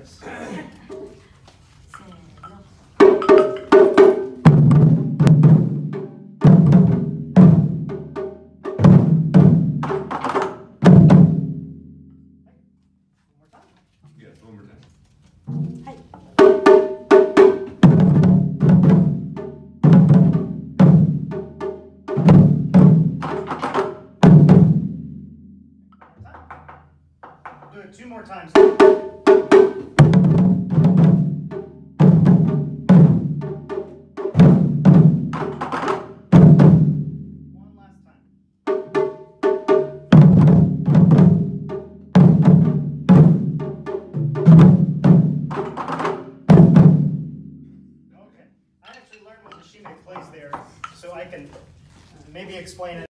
です。 せーの。 Yes, one more time. はい。 Do it 2 more times.